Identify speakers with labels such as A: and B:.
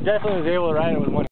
A: definitely was able to ride it with one.